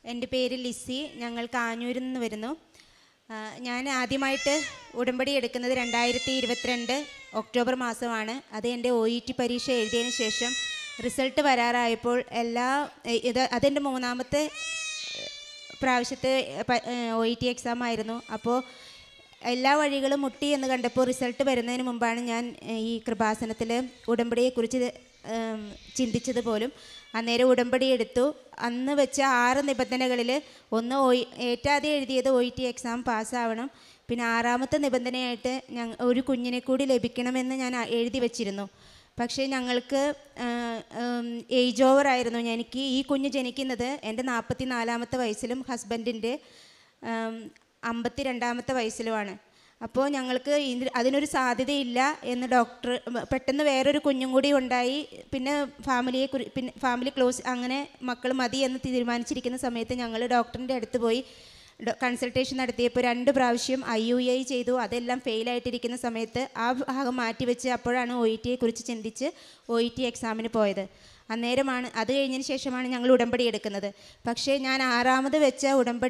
എൻ്റെ പേര് ലിസി. ഞങ്ങൾ കാഞ്ഞൂരിൽ നിന്ന് വരുന്നു. ഞാൻ ആദ്യമായിട്ട് ഉടമ്പടി എടുക്കുന്നത് 2022 ഒക്ടോബർ മാസമാണ്. അത് എൻ്റെ OET പരീക്ഷ എഴുതിയതിന് ശേഷം റിസൾട്ട് വരാറായപ്പോൾ അതെൻ്റെ 3ാമത്തെ പ്രാവശ്യത്തെ OET എക്സാം ആയിരുന്നു. അപ്പോൾ എല്ലാ വഴികളും മുട്ടി എന്ന് കണ്ടപ്പോൾ റിസൾട്ട് വരുന്നതിന് മുമ്പാണ് ഞാൻ ഈ കൃപാസനത്തിൽ ഉടമ്പടിയെക്കുറിച്ച് ചിന്തിച്ചത് പോലും. അന്നേരം ഉടമ്പടി എടുത്തു. അന്ന് വെച്ച 6 നിബന്ധനകളിൽ ഒന്ന് ഏറ്റവും എഴുതിയത് OET എക്സാം പാസ്സാവണം. പിന്നെ 6ാമത്തെ നിബന്ധനയായിട്ട് ഒരു കുഞ്ഞിനെ കൂടി ലഭിക്കണമെന്ന് ഞാൻ എഴുതി വച്ചിരുന്നു. പക്ഷേ ഞങ്ങൾക്ക് ഏജ് ഓവർ ആയിരുന്നു. എനിക്ക് ഈ കുഞ്ഞ് ജനിക്കുന്നത് എൻ്റെ 44ാമത്തെ വയസ്സിലും ഹസ്ബൻഡിൻ്റെ 52ാമത്തെ വയസ്സിലുമാണ്. അപ്പോൾ ഞങ്ങൾക്ക് അതിനൊരു സാധ്യതയില്ല എന്ന് ഡോക്ടർ പെട്ടെന്ന് വേറൊരു കുഞ്ഞും കൂടി ഉണ്ടായി. പിന്നെ ഫാമിലി ക്ലോസ്, അങ്ങനെ മക്കൾ മതി എന്ന് തീരുമാനിച്ചിരിക്കുന്ന സമയത്ത് ഞങ്ങൾ ഡോക്ടറിൻ്റെ അടുത്ത് പോയി കൺസൾട്ടേഷൻ നടത്തിയപ്പോൾ 2 പ്രാവശ്യം IUI ചെയ്തു. അതെല്ലാം ഫെയിലായിട്ടിരിക്കുന്ന സമയത്ത് ആ ഭാഗം മാറ്റിവെച്ച് അപ്പോഴാണ് OETയെക്കുറിച്ച് ചിന്തിച്ച് OET എക്സാമിന് പോയത്. അന്നേരമാണ് അത് കഴിഞ്ഞതിന് ശേഷമാണ് ഞങ്ങൾ ഉടമ്പടി എടുക്കുന്നത്. പക്ഷേ ഞാൻ 6ാമത് വെച്ച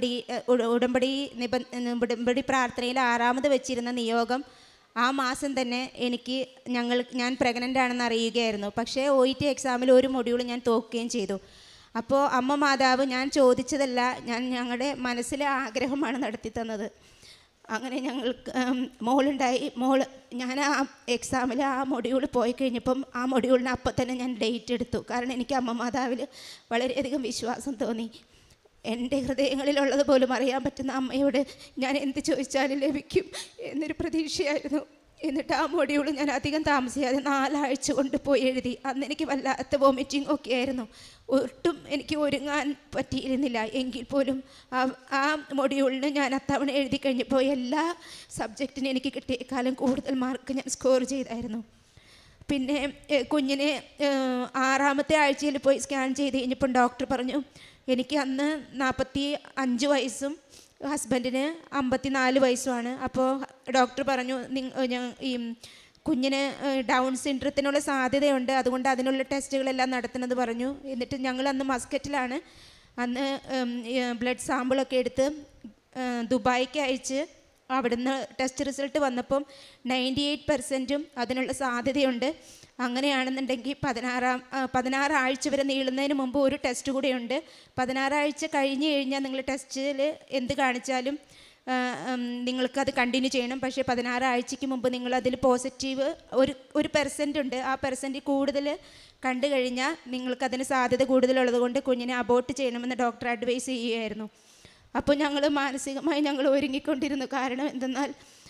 ഉടമ്പടി പ്രാർത്ഥനയിൽ 6ാമത് വെച്ചിരുന്ന നിയോഗം ആ മാസം തന്നെ ഞാൻ പ്രഗ്നൻ്റ് ആണെന്ന് അറിയുകയായിരുന്നു. പക്ഷേ OET എക്സാമിൽ ഒരു മൊഡ്യൂൾ ഞാൻ തോക്കുകയും ചെയ്തു. അപ്പോൾ അമ്മ മാതാവ് ഞാൻ ചോദിച്ചതല്ല, ഞങ്ങളുടെ മനസ്സിലെ ആഗ്രഹമാണ് നടത്തി തന്നത്. അങ്ങനെ ഞങ്ങൾക്ക് മോളുണ്ടായി. ഞാൻ ആ എക്സാമിൽ ആ മൊഡ്യൂൾ പോയി കഴിഞ്ഞപ്പം ആ മൊഡ്യൂളിന് അപ്പം തന്നെ ഞാൻ ഡേറ്റ് എടുത്തു. കാരണം എനിക്ക് അമ്മ മാതാവിൽ വളരെയധികം വിശ്വാസം തോന്നി. എൻ്റെ ഹൃദയങ്ങളിലുള്ളത് പോലും അറിയാൻ പറ്റുന്ന അമ്മയോട് ഞാൻ എന്ത് ചോദിച്ചാലും ലഭിക്കും എന്നൊരു പ്രതീക്ഷയായിരുന്നു. എന്നിട്ട് ആ മൊഡ്യൂൾ ഞാൻ അധികം താമസിയാതെ 4 ആഴ്ച കൊണ്ട് പോയി എഴുതി. അന്ന് എനിക്ക് വല്ലാത്ത വോമിറ്റിംഗ് ഒക്കെ ആയിരുന്നു. ഒട്ടും എനിക്ക് ഒരുങ്ങാൻ പറ്റിയിരുന്നില്ല. എങ്കിൽ പോലും ആ മൊഡ്യൂളിന് ഞാൻ അത്തവണ എഴുതി കഴിഞ്ഞപ്പോൾ എല്ലാ സബ്ജക്റ്റിനും എനിക്ക് കിട്ടിയേക്കാളും കൂടുതൽ മാർക്ക് ഞാൻ സ്കോർ ചെയ്തായിരുന്നു. പിന്നെ കുഞ്ഞിനെ 6ാമത്തെ ആഴ്ചയിൽ പോയി സ്കാൻ ചെയ്ത് കഴിഞ്ഞപ്പം ഡോക്ടർ പറഞ്ഞു എനിക്ക് അന്ന് 45 വയസ്സും ഹസ്ബൻഡിന് 54 വയസ്സുമാണ്. അപ്പോൾ ഡോക്ടർ പറഞ്ഞു ഈ കുഞ്ഞിന് ഡൗൺ സിൻഡ്രത്തിനുള്ള സാധ്യതയുണ്ട്, അതുകൊണ്ട് അതിനുള്ള ടെസ്റ്റുകളെല്ലാം നടത്തുന്നത് പറഞ്ഞു. എന്നിട്ട് ഞങ്ങൾ അന്ന് മസ്കറ്റിലാണ്. അന്ന് ബ്ലഡ് സാമ്പിളൊക്കെ എടുത്ത് ദുബായിക്ക് അയച്ച് അവിടുന്ന് ടെസ്റ്റ് റിസൾട്ട് വന്നപ്പം 98% അതിനുള്ള സാധ്യതയുണ്ട്. അങ്ങനെയാണെന്നുണ്ടെങ്കിൽ 16 ആഴ്ച വരെ നീളുന്നതിന് മുമ്പ് ഒരു ടെസ്റ്റ് കൂടെയുണ്ട്. 16 ആഴ്ച കഴിഞ്ഞ് കഴിഞ്ഞാൽ നിങ്ങൾ ടെസ്റ്റിൽ എന്ത് കാണിച്ചാലും നിങ്ങൾക്കത് കണ്ടിന്യൂ ചെയ്യണം. പക്ഷേ 16 ആഴ്ചയ്ക്ക് മുമ്പ് നിങ്ങളതിൽ പോസിറ്റീവ് ഒരു % ഉണ്ട്. ആ % കൂടുതൽ കണ്ടു കഴിഞ്ഞാൽ നിങ്ങൾക്കതിന് സാധ്യത കൂടുതലുള്ളത് കൊണ്ട് കുഞ്ഞിനെ അബോർട്ട് ചെയ്യണമെന്ന് ഡോക്ടർ അഡ്വൈസ് ചെയ്യുകയായിരുന്നു. അപ്പോൾ ഞങ്ങൾ മാനസികമായി ഒരുങ്ങിക്കൊണ്ടിരുന്നു. കാരണം എന്തെന്നാൽ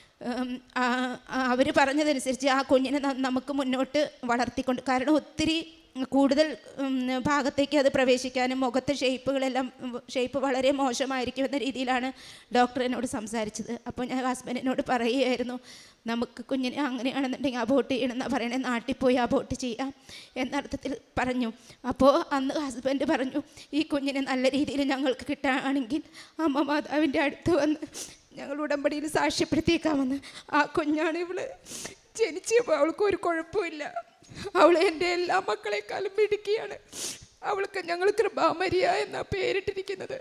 അവർ പറഞ്ഞതനുസരിച്ച് ആ കുഞ്ഞിനെ നമുക്ക് മുന്നോട്ട് വളർത്തിക്കൊണ്ട്, കാരണം ഒത്തിരി കൂടുതൽ ഭാഗത്തേക്ക് അത് പ്രവേശിക്കാനും മുഖത്തെ ഷേപ്പ് വളരെ മോശമായിരിക്കും എന്ന രീതിയിലാണ് ഡോക്ടർ എന്നോട് സംസാരിച്ചത്. അപ്പോൾ ഞാൻ ഹസ്ബൻഡിനോട് പറയുകയായിരുന്നു, നമുക്ക് കുഞ്ഞിനെ അങ്ങനെയാണെന്നുണ്ടെങ്കിൽ അബോർട്ട് ചെയ്യണമെന്നാണ് പറയണേ, നാട്ടിൽ പോയി അബോർട്ട് ചെയ്യാം എന്നർത്ഥത്തിൽ പറഞ്ഞു. അപ്പോൾ അന്ന് ഹസ്ബൻഡ് പറഞ്ഞു ഈ കുഞ്ഞിനെ നല്ല രീതിയിൽ ഞങ്ങൾക്ക് കിട്ടുകയാണെങ്കിൽ അമ്മ മാതാവിൻ്റെ അടുത്ത് വന്ന് ഞങ്ങൾ ഉടമ്പടിയിൽ സാക്ഷ്യപ്പെടുത്തിയേക്കാമെന്ന്. ആ കുഞ്ഞാണ് ഇവള്. ജനിച്ചപ്പോൾ അവൾക്ക് ഒരു കുഴപ്പമില്ല. അവൾ എൻ്റെ എല്ലാ മക്കളെക്കാളും മിടുക്കിയാണ്. അവൾക്ക് ഞങ്ങൾ കൃപാമരിയ എന്നാ പേരിട്ടിരിക്കുന്നത്.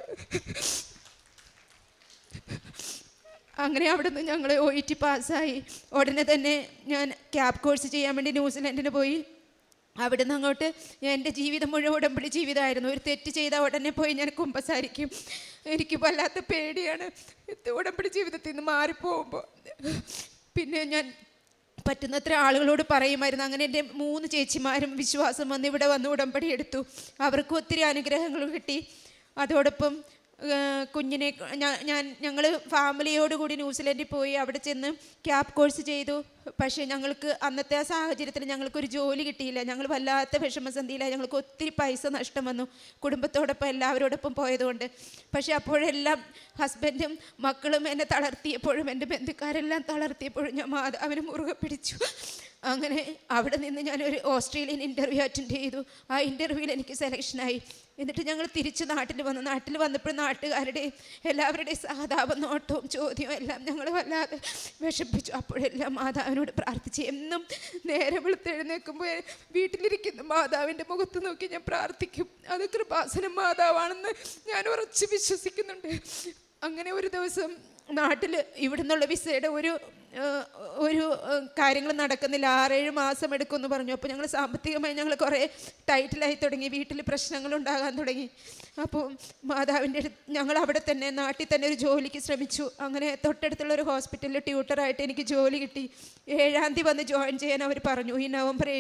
അങ്ങനെ അവിടുന്ന് ഞങ്ങൾ OET പാസ്സായി. ഉടനെ തന്നെ ഞാൻ ക്യാബ് കോഴ്സ് ചെയ്യാൻ വേണ്ടി ന്യൂസിലൻഡിന് പോയി. അവിടുന്ന് അങ്ങോട്ട് എൻ്റെ ജീവിതം മുഴുവൻ ഉടമ്പടി ജീവിതമായിരുന്നു. ഒരു തെറ്റ് ചെയ്താൽ ഉടനെ പോയി ഞാൻ കുമ്പസാരിക്കും. എനിക്ക് വല്ലാത്ത പേടിയാണ് ഉടമ്പടി ജീവിതത്തിൽ നിന്ന് മാറിപ്പോകുമ്പോൾ. പിന്നെ ഞാൻ പറ്റുന്നത്ര ആളുകളോട് പറയുമായിരുന്നു. അങ്ങനെ എൻ്റെ 3 ചേച്ചിമാരും വിശ്വാസം വന്ന് ഇവിടെ വന്ന് ഉടമ്പടി എടുത്തു. അവർക്ക് ഒത്തിരി അനുഗ്രഹങ്ങൾ കിട്ടി. അതോടൊപ്പം കുഞ്ഞിനെ ഞങ്ങൾ ഫാമിലിയോടുകൂടി ന്യൂസിലൻഡിൽ പോയി. അവിടെ ചെന്ന് ക്യാബ് കോഴ്സ് ചെയ്തു. പക്ഷേ ഞങ്ങൾക്ക് അന്നത്തെ ആ സാഹചര്യത്തിൽ ഞങ്ങൾക്കൊരു ജോലി കിട്ടിയില്ല. ഞങ്ങൾ വല്ലാത്ത വിഷമസന്ധിയിലായി. ഞങ്ങൾക്ക് ഒത്തിരി പൈസ നഷ്ടം വന്നു കുടുംബത്തോടൊപ്പം എല്ലാവരോടൊപ്പം പോയതുകൊണ്ട്. പക്ഷേ അപ്പോഴെല്ലാം ഹസ്ബൻഡും മക്കളും എന്നെ തളർത്തിയപ്പോഴും എൻ്റെ ബന്ധുക്കാരെല്ലാം തളർത്തിയപ്പോഴും ഞാൻ മാതാവിനെ മുറുകെ പിടിച്ചു. അങ്ങനെ അവിടെ നിന്ന് ഞാനൊരു ഓസ്ട്രേലിയൻ ഇൻ്റർവ്യൂ അറ്റൻഡ് ചെയ്തു. ആ ഇൻ്റർവ്യൂവിൽ എനിക്ക് സെലക്ഷനായി. എന്നിട്ട് ഞങ്ങൾ തിരിച്ച് നാട്ടിൽ വന്നപ്പോൾ നാട്ടുകാരുടെയും എല്ലാവരുടെയും സഹതാപ നോട്ടവും ചോദ്യവും എല്ലാം ഞങ്ങൾ വല്ലാതെ വിഷമിപ്പിച്ചു. അപ്പോഴെല്ലാം മാതാവിനോട് പ്രാർത്ഥിച്ച് എന്നും നേരെ വെളുത്തെഴുന്നേൽക്കുമ്പോൾ വീട്ടിലിരിക്കുന്ന മാതാവിൻ്റെ മുഖത്ത് നോക്കി ഞാൻ പ്രാർത്ഥിക്കും. അത് കൃപാസനം മാതാവാണെന്ന് ഞാൻ ഉറച്ച് വിശ്വസിക്കുന്നുണ്ട്. അങ്ങനെ ഒരു ദിവസം നാട്ടിൽ ഇവിടെ നിന്നുള്ള വിസയുടെ ഒരു കാര്യങ്ങൾ നടക്കുന്നില്ല, 6-7 മാസം എടുക്കുമെന്ന് പറഞ്ഞു. അപ്പോൾ ഞങ്ങൾ സാമ്പത്തികമായി ഞങ്ങൾ കുറേ ടൈറ്റിലായി തുടങ്ങി, വീട്ടിൽ പ്രശ്നങ്ങളുണ്ടാകാൻ തുടങ്ങി. അപ്പോൾ മാതാവിൻ്റെ ഞങ്ങൾ അവിടെ തന്നെ നാട്ടിൽ തന്നെ ഒരു ജോലിക്ക് ശ്രമിച്ചു. അങ്ങനെ തൊട്ടടുത്തുള്ള ഒരു ഹോസ്പിറ്റലിൽ ട്യൂട്ടറായിട്ട് എനിക്ക് ജോലി കിട്ടി. 7-ാം തീയതി വന്ന് ജോയിൻ ചെയ്യാൻ അവർ പറഞ്ഞു. ഈ നവംബർ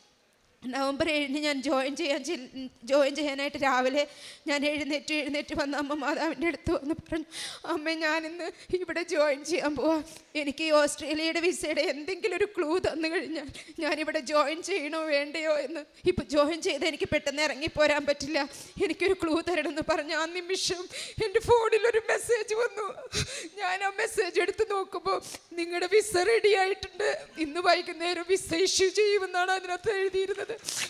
7-ന് ഞാൻ ജോയിൻ ചെയ്യാനായിട്ട് രാവിലെ ഞാൻ എഴുന്നേറ്റ് വന്ന് അമ്മ മാതാവിൻ്റെ അടുത്ത് വന്ന് പറഞ്ഞു, അമ്മ ഞാനിന്ന് ഇവിടെ ജോയിൻ ചെയ്യാൻ പോവാം. എനിക്ക് ഈ ഓസ്ട്രേലിയയുടെ വിസയുടെ എന്തെങ്കിലും ഒരു ക്ലൂ തന്നു കഴിഞ്ഞാൽ ഞാനിവിടെ ജോയിൻ ചെയ്യണോ വേണ്ടയോ എന്ന്. ഇപ്പോൾ ജോയിൻ ചെയ്ത് എനിക്ക് പെട്ടെന്ന് ഇറങ്ങിപ്പോരാൻ പറ്റില്ല, എനിക്കൊരു ക്ലൂ തരണമെന്ന് പറഞ്ഞ് ആ നിമിഷം എൻ്റെ ഫോണിലൊരു മെസ്സേജ് വന്നു. ഞാൻ ആ മെസ്സേജ് എടുത്ത് നോക്കുമ്പോൾ നിങ്ങളുടെ വിസ റെഡി ആയിട്ടുണ്ട്, ഇന്ന് വൈകുന്നേരം വിസ ഇഷ്യൂ ചെയ്യുമെന്നാണ് അതിനകത്ത് എഴുതിയിരുന്നത്.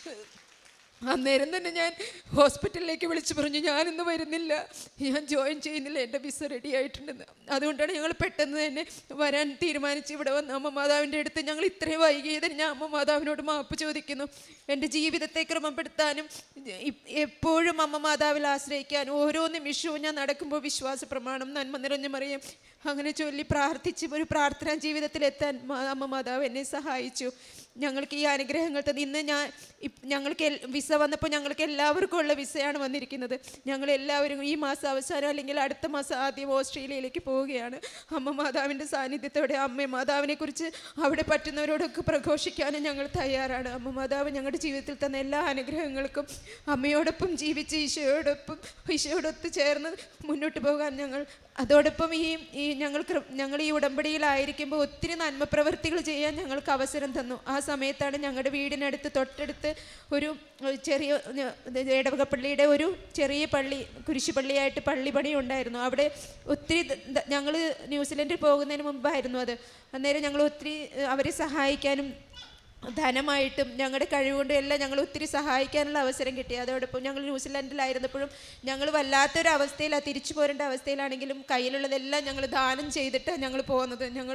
അന്നേരം തന്നെ ഞാൻ ഹോസ്പിറ്റലിലേക്ക് വിളിച്ചു പറഞ്ഞു, ഞാനിന്ന് വരുന്നില്ല, ഞാൻ ജോയിൻ ചെയ്യുന്നില്ല, എൻ്റെ വിസ റെഡി ആയിട്ടുണ്ടെന്ന്. അതുകൊണ്ടാണ് ഞങ്ങൾ പെട്ടെന്ന് തന്നെ വരാൻ തീരുമാനിച്ച് ഇവിടെ വന്ന് അമ്മ മാതാവിൻ്റെ അടുത്ത് ഞങ്ങൾ ഇത്രയും വൈകിയതിന് ഞാൻ അമ്മ മാതാവിനോട് മാപ്പ് ചോദിക്കുന്നു. എൻ്റെ ജീവിതത്തെ ക്രമപ്പെടുത്താനും എപ്പോഴും അമ്മ മാതാവിൽ ആശ്രയിക്കാനും ഓരോ നിമിഷവും ഞാൻ നടക്കുമ്പോൾ വിശ്വാസ പ്രമാണം, നന്മ നിറഞ്ഞ മറിയം അങ്ങനെ ചൊല്ലി പ്രാർത്ഥിച്ച് ഒരു പ്രാർത്ഥനാ ജീവിതത്തിലെത്താൻ അമ്മ മാതാവ് എന്നെ സഹായിച്ചു. ഞങ്ങൾക്ക് ഈ അനുഗ്രഹങ്ങൾ തന്നെ ഇന്ന് ഞങ്ങൾക്ക് വിസ വന്നപ്പോൾ ഞങ്ങൾക്ക് എല്ലാവർക്കും ഉള്ള വിസയാണ് വന്നിരിക്കുന്നത്. ഞങ്ങളെല്ലാവരും ഈ മാസം അവസാനം അല്ലെങ്കിൽ അടുത്ത മാസം ആദ്യം ഓസ്ട്രേലിയയിലേക്ക് പോവുകയാണ്. അമ്മ മാതാവിൻ്റെ സാന്നിധ്യത്തോടെ അമ്മ മാതാവിനെ കുറിച്ച് അവിടെ പറ്റുന്നവരോടൊക്കെ പ്രഘോഷിക്കാനും ഞങ്ങൾ തയ്യാറാണ്. അമ്മ മാതാവ് ഞങ്ങളുടെ ജീവിതത്തിൽ തന്ന എല്ലാ അനുഗ്രഹങ്ങൾക്കും അമ്മയോടൊപ്പം ജീവിച്ച് ഈശോയോടൊത്ത് ചേർന്ന് മുന്നോട്ട് പോകാൻ ഞങ്ങൾ അതോടൊപ്പം ഞങ്ങൾ ഈ ഉടമ്പടിയിലായിരിക്കുമ്പോൾ ഒത്തിരി നന്മ പ്രവൃത്തികൾ ചെയ്യാൻ ഞങ്ങൾക്ക് അവസരം തന്നു. ആ സമയത്താണ് ഞങ്ങളുടെ വീടിനടുത്ത് തൊട്ടടുത്ത് ഒരു ചെറിയ ഇടവകപ്പള്ളിയുടെ ഒരു ചെറിയ പള്ളി, കുരിശുപള്ളിയായിട്ട് പള്ളി പണി ഉണ്ടായിരുന്നു. അവിടെ ഒത്തിരി ഞങ്ങൾ ന്യൂസിലൻഡിൽ പോകുന്നതിന് മുമ്പായിരുന്നു അത്. അന്നേരം ഞങ്ങൾ ഒത്തിരി അവരെ സഹായിക്കാനും ധനമായിട്ടും ഞങ്ങളുടെ കഴിവുകൊണ്ടും എല്ലാം ഞങ്ങൾ ഒത്തിരി സഹായിക്കാനുള്ള അവസരം കിട്ടി. അതോടൊപ്പം ഞങ്ങൾ ന്യൂസിലൻഡിലായിരുന്നപ്പോഴും ഞങ്ങൾ വല്ലാത്തൊരു അവസ്ഥയിലാണ്, തിരിച്ചു പോരേണ്ട അവസ്ഥയിലാണെങ്കിലും കയ്യിലുള്ളതെല്ലാം ഞങ്ങൾ ദാനം ചെയ്തിട്ടാണ് ഞങ്ങൾ പോകുന്നത്. ഞങ്ങൾ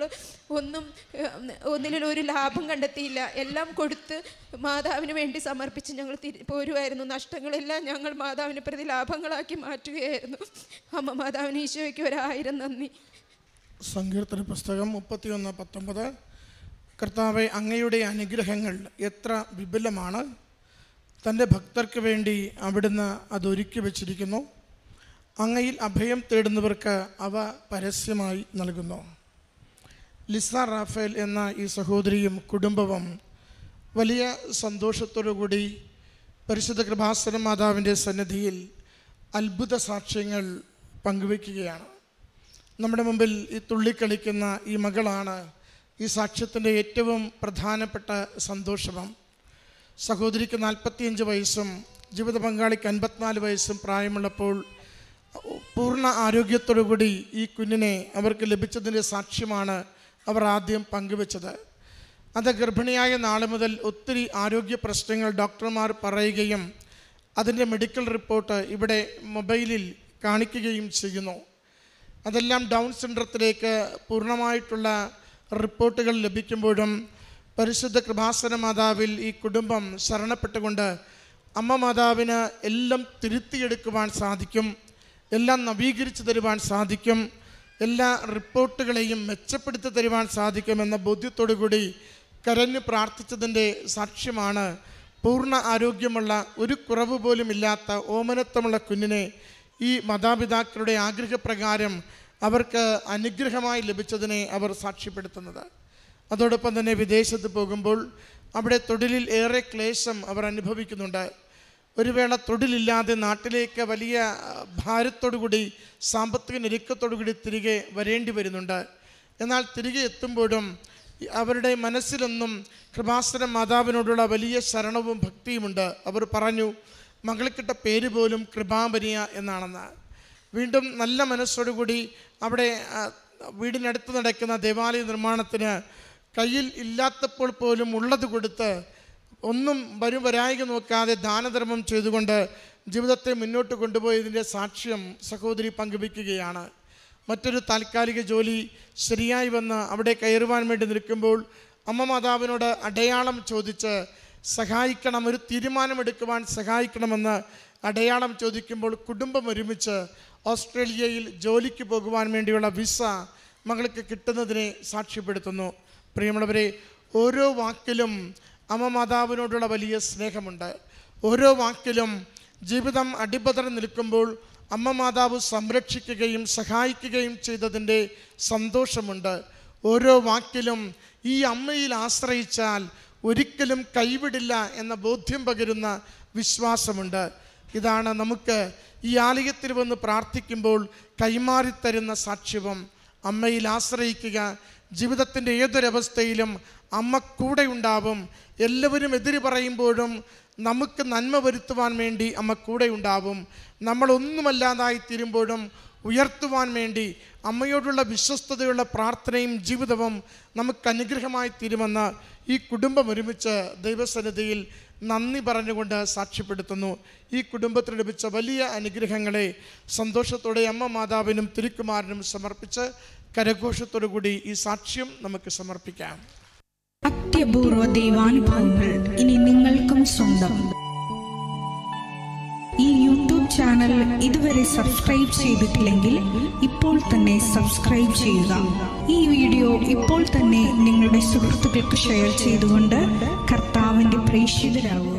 ഒന്നിലും ഒരു ലാഭം കണ്ടെത്തിയില്ല, എല്ലാം കൊടുത്ത് മാതാവിന് വേണ്ടി സമർപ്പിച്ച് ഞങ്ങൾ പോരുമായിരുന്നു. നഷ്ടങ്ങളെല്ലാം ഞങ്ങൾ മാതാവിനെ പ്രതി ലാഭങ്ങളാക്കി മാറ്റുകയായിരുന്നു. അമ്മ മാതാവിന് ഈശോയ്ക്ക് 1000 നന്ദി. സങ്കീർത്തന പുസ്തകം 31:19. കർത്താവെ, അങ്ങയുടെ അനുഗ്രഹങ്ങൾ എത്ര വിപുലമാണ്, തൻ്റെ ഭക്തർക്ക് വേണ്ടി അവിടുന്ന് അതൊരുക്കി വച്ചിരിക്കുന്നു. അങ്ങയിൽ അഭയം തേടുന്നവർക്ക് അവ പരസ്യമായി നൽകുന്നു. ലിസ റാഫേൽ എന്ന ഈ സഹോദരിയും കുടുംബവും വലിയ സന്തോഷത്തോടുകൂടി പരിശുദ്ധ കൃപാസന മാതാവിൻ്റെ സന്നിധിയിൽ അത്ഭുത സാക്ഷ്യങ്ങൾ പങ്കുവയ്ക്കുകയാണ്. നമ്മുടെ മുമ്പിൽ ഈ തുള്ളിക്കളിക്കുന്ന ഈ മകളാണ് ഈ സാക്ഷ്യത്തിൻ്റെ ഏറ്റവും പ്രധാനപ്പെട്ട സന്തോഷം. സഹോദരിക്ക് 45 വയസ്സും ജീവിത പങ്കാളിക്ക് 54 വയസ്സും പ്രായമുള്ളപ്പോൾ പൂർണ്ണ ആരോഗ്യത്തോടുകൂടി ഈ കുഞ്ഞിനെ അവർക്ക് ലഭിച്ചതിൻ്റെ സാക്ഷ്യമാണ് അവർ ആദ്യം പങ്കുവച്ചത്. അത് ഗർഭിണിയായ നാൾ മുതൽ ഒത്തിരി ആരോഗ്യ പ്രശ്നങ്ങൾ ഡോക്ടർമാർ പറയുകയും അതിൻ്റെ മെഡിക്കൽ റിപ്പോർട്ട് ഇവിടെ മൊബൈലിൽ കാണിക്കുകയും ചെയ്യുന്നു. അതെല്ലാം ഡൗൺ സിൻഡ്രത്തിലേക്ക് പൂർണ്ണമായിട്ടുള്ള റിപ്പോർട്ടുകൾ ലഭിക്കുമ്പോഴും പരിശുദ്ധ കൃപാസന മാതാവിൽ ഈ കുടുംബം ശരണപ്പെട്ടുകൊണ്ട് അമ്മ മാതാവിന് എല്ലാം തിരുത്തിയെടുക്കുവാൻ സാധിക്കും, എല്ലാം നവീകരിച്ച് തരുവാൻ സാധിക്കും, എല്ലാ റിപ്പോർട്ടുകളെയും മെച്ചപ്പെടുത്തി തരുവാൻ സാധിക്കുമെന്ന ബോധ്യത്തോടു കൂടി കരഞ്ഞു പ്രാർത്ഥിച്ചതിൻ്റെ സാക്ഷ്യമാണ് പൂർണ്ണ ആരോഗ്യമുള്ള ഒരു കുറവ് പോലും ഇല്ലാത്ത ഓമനത്വമുള്ള കുഞ്ഞിനെ ഈ മാതാപിതാക്കളുടെ ആഗ്രഹപ്രകാരം അവർക്ക് അനുഗ്രഹമായി ലഭിച്ചതിനെ അവർ സാക്ഷ്യപ്പെടുത്തുന്നത്. അതോടൊപ്പം തന്നെ വിദേശത്ത് പോകുമ്പോൾ അവിടെ തൊഴിലിൽ ഏറെ ക്ലേശം അവർ അനുഭവിക്കുന്നുണ്ട്. ഒരു വേള തൊഴിലില്ലാതെ നാട്ടിലേക്ക് വലിയ ഭാരത്തോടുകൂടി സാമ്പത്തിക ഞെരുക്കത്തോടുകൂടി തിരികെ വരേണ്ടി വരുന്നുണ്ട്. എന്നാൽ തിരികെ എത്തുമ്പോഴും അവരുടെ മനസ്സിലൊന്നും കൃപാസന മാതാവിനോടുള്ള വലിയ ശരണവും ഭക്തിയുമുണ്ട്. അവർ പറഞ്ഞു, മകൾക്കിട്ട പേര് പോലും കൃപാപനിയ എന്നാണെന്ന്. വീണ്ടും നല്ല മനസ്സോടുകൂടി അവിടെ വീടിനടുത്ത് നടക്കുന്ന ദേവാലയ നിർമ്മാണത്തിന് കയ്യിൽ ഇല്ലാത്തപ്പോൾ പോലും ഉള്ളത് കൊടുത്ത് ഒന്നും വരായിക നോക്കാതെ ദാനധർമ്മം ചെയ്തുകൊണ്ട് ജീവിതത്തെ മുന്നോട്ട് കൊണ്ടുപോയതിൻ്റെ സാക്ഷ്യം സഹോദരി പങ്കുവയ്ക്കുകയാണ്. മറ്റൊരു താൽക്കാലിക ജോലി ശരിയായി വന്ന് അവിടെ കയറുവാൻ വേണ്ടി നിൽക്കുമ്പോൾ അമ്മ മാതാവിനോട് അടയാളം ചോദിച്ച് സഹായിക്കണം, ഒരു തീരുമാനമെടുക്കുവാൻ സഹായിക്കണമെന്ന് അടയാളം ചോദിക്കുമ്പോൾ കുടുംബം ഒരുമിച്ച് ഓസ്ട്രേലിയയിൽ ജോലിക്ക് പോകുവാൻ വേണ്ടിയുള്ള വിസ മകൾക്ക് കിട്ടുന്നതിനെ സാക്ഷ്യപ്പെടുത്തുന്നു. പ്രിയമുള്ളവരെ, ഓരോ വാക്കിലും അമ്മ മാതാവിനോടുള്ള വലിയ സ്നേഹമുണ്ട്. ഓരോ വാക്കിലും ജീവിതം അടിപതറി നിൽക്കുമ്പോൾ അമ്മ മാതാവ് സംരക്ഷിക്കുകയും സഹായിക്കുകയും ചെയ്തതിൻ്റെ സന്തോഷമുണ്ട്. ഓരോ വാക്കിലും ഈ അമ്മയിൽ ആശ്രയിച്ചാൽ ഒരിക്കലും കൈവിടില്ല എന്ന ബോധ്യം പകരുന്ന വിശ്വാസമുണ്ട്. ഇതാണ് നമുക്ക് ഈ ആലയത്തിൽ വന്ന് പ്രാർത്ഥിക്കുമ്പോൾ കൈമാറിത്തരുന്ന സാക്ഷ്യവും. അമ്മയിൽ ആശ്രയിക്കുക. ജീവിതത്തിൻ്റെ ഏതൊരവസ്ഥയിലും അമ്മ കൂടെ ഉണ്ടാവും. എല്ലാവരും എതിര് പറയുമ്പോഴും നമുക്ക് നന്മ വരുത്തുവാൻ വേണ്ടി അമ്മ കൂടെ ഉണ്ടാവും. നമ്മളൊന്നുമല്ലാതായി തീരുമ്പോഴും ഉയർത്തുവാൻ വേണ്ടി അമ്മയോടുള്ള വിശ്വസ്തതയുള്ള പ്രാർത്ഥനയും ജീവിതവും നമുക്ക് അനുഗ്രഹമായി തീരുമെന്ന് ഈ കുടുംബം ഒരുമിച്ച് ദൈവസന്നിധിയിൽ നന്ദി പറഞ്ഞുകൊണ്ട് സാക്ഷ്യപ്പെടുത്തുന്നു. ഈ കുടുംബത്തിന് ലഭിച്ച വലിയ അനുഗ്രഹങ്ങളെ സന്തോഷത്തോടെ അമ്മ മാതാവിനും തിരുക്കുമാരനും സമർപ്പിച്ച് കരഘോഷത്തോടു കൂടി ഈ സാക്ഷ്യം നമുക്ക് സമർപ്പിക്കാം. അത്യപൂർവ ദൈവാനുഭവങ്ങൾ ഇനി നിങ്ങൾക്കും സ്വന്തം. ഈ യൂട്യൂബ് ചാനൽ ഇതുവരെ സബ്സ്ക്രൈബ് ചെയ്തിട്ടില്ലെങ്കിൽ ഇപ്പോൾ തന്നെ സബ്സ്ക്രൈബ് ചെയ്യുക. ഈ വീഡിയോ ഇപ്പോൾ തന്നെ നിങ്ങളുടെ സുഹൃത്തുക്കൾക്ക് ഷെയർ ചെയ്തുകൊണ്ട് കർത്താവിന്റെ പ്രേക്ഷിതരാകുക.